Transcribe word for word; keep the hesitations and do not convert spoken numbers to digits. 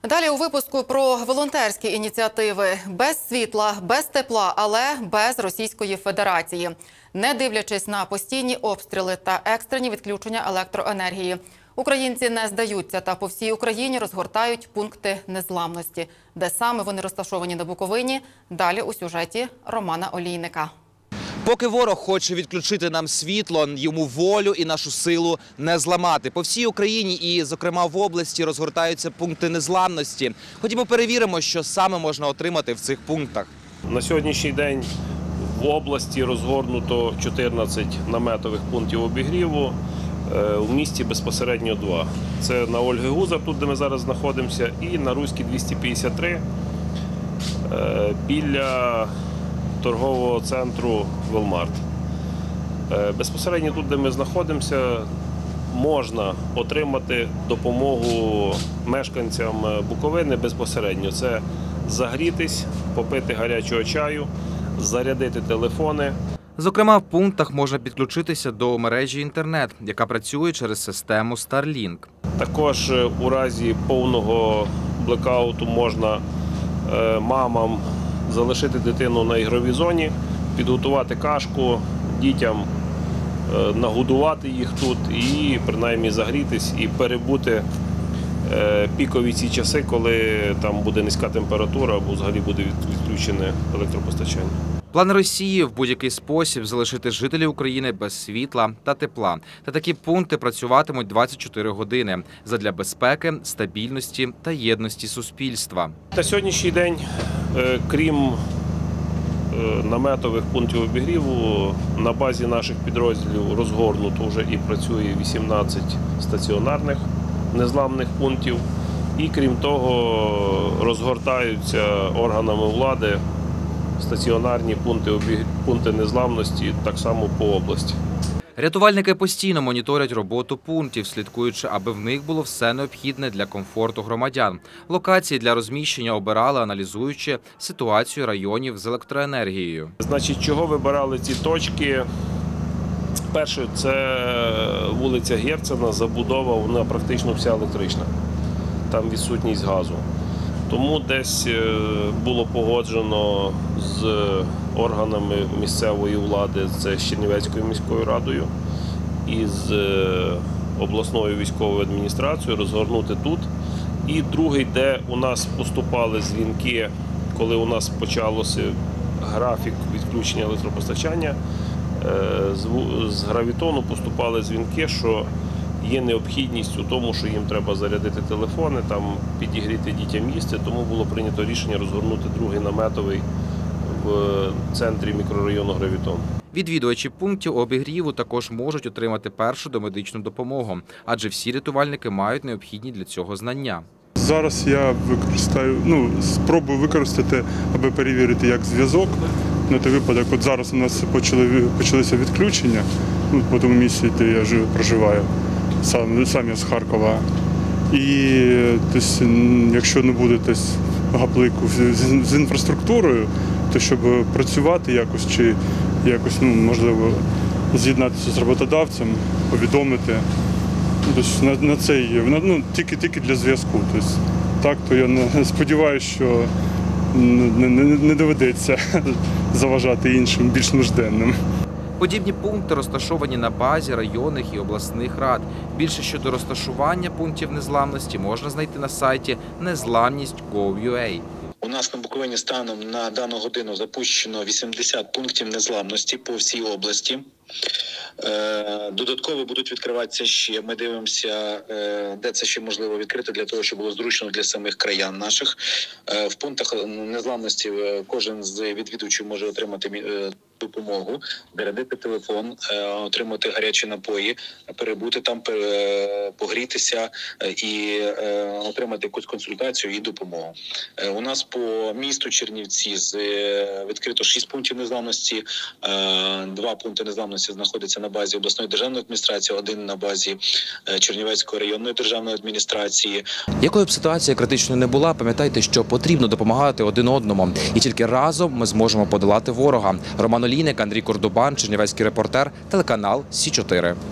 Далі у випуску про волонтерські ініціативи. Без світла, без тепла, але без Російської Федерації. Не дивлячись на постійні обстріли та екстрені відключення електроенергії. Українці не здаються та по всій Україні розгортають пункти незламності. Де саме вони розташовані на Буковині? Далі у сюжеті Романа Олійника. Поки ворог хоче відключити нам світло, йому волю і нашу силу не зламати. По всій Україні і, зокрема, в області розгортаються пункти незламності. Ходімо перевіримо, що саме можна отримати в цих пунктах. На сьогоднішній день в області розгорнуто чотирнадцять наметових пунктів обігріву, в місті безпосередньо два. Це на Ольги Гузар, тут де ми зараз знаходимося, і на Руській двісті п'ятдесят три біля торгового центру «Велмарт». Безпосередньо тут, де ми знаходимося, можна отримати допомогу мешканцям Буковини безпосередньо. Це загрітись, попити гарячого чаю, зарядити телефони. Зокрема, в пунктах можна підключитися до мережі інтернет, яка працює через систему Starlink. Також у разі повного блекауту можна мамам залишити дитину на ігровій зоні, підготувати кашку дітям, нагодувати їх тут і принаймні загрітись і перебути пікові ці часи, коли там буде низька температура або взагалі буде відключене електропостачання. План Росії в будь-який спосіб залишити жителів України без світла та тепла. Та такі пункти працюватимуть двадцять чотири години задля безпеки, стабільності та єдності суспільства. На сьогоднішній день, крім наметових пунктів обігріву, на базі наших підрозділів розгорнуто вже і працює вісімнадцять стаціонарних незламних пунктів. І крім того, розгортаються органами влади стаціонарні пункти, пункти незламності так само по області. Рятувальники постійно моніторять роботу пунктів, слідкуючи, аби в них було все необхідне для комфорту громадян. Локації для розміщення обирали, аналізуючи ситуацію районів з електроенергією. Значить, чого вибирали ці точки? Перше, це вулиця Герцена, забудова, вона практично вся електрична. Там відсутність газу. Тому десь було погоджено з органами місцевої влади, це з Чернівецькою міською радою і з обласною військовою адміністрацією розгорнути тут. І другий, де у нас поступали дзвінки, коли у нас почався графік відключення електропостачання, з гравітону поступали дзвінки, що є необхідність у тому, що їм треба зарядити телефони, там підігріти дітям їсти, тому було прийнято рішення розгорнути другий наметовий в центрі мікрорайону Гравітон. Відвідувачі пунктів обігріву також можуть отримати першу домедичну допомогу, адже всі рятувальники мають необхідні для цього знання. Зараз я використаю, ну, спробую використати, аби перевірити, як зв'язок. На той випадок, от зараз у нас почали, почалися відключення, ну, по тому місці, де я живу, проживаю. Сам, сам я з Харкова. І тось, якщо не буде тось, гаплику з, з інфраструктурою, то щоб працювати якось чи якось, ну, можливо, з'єднатися з роботодавцем, повідомити. Тось, на, на це є. Ну, тільки, тільки для зв'язку. Так, то я не, сподіваюся, що не, не, не доведеться заважати іншим, більш нужденним. Подібні пункти розташовані на базі районних і обласних рад. Більше щодо розташування пунктів незламності можна знайти на сайті незламність крапка гов крапка ю а. У нас на Буковині станом на дану годину запущено вісімдесят пунктів незламності по всій області. Додатково будуть відкриватися ще. Ми дивимося, де це ще можливо відкрити, для того, щоб було зручно для самих краян наших. В пунктах незламності кожен з відвідувачів може отримати допомогу, зарядити телефон, отримати гарячі напої, перебути там, погрітися і отримати якусь консультацію і допомогу. У нас по місту Чернівці відкрито шість пунктів незламності, два пункти незламності знаходяться на базі обласної державної адміністрації, один на базі Чернівецької районної державної адміністрації. Якою б ситуація критичною не була, пам'ятайте, що потрібно допомагати один одному. І тільки разом ми зможемо подолати ворога. Роман Олійник, Андрій Кордубан, Чернівецький репортер, телеканал Сі чотири.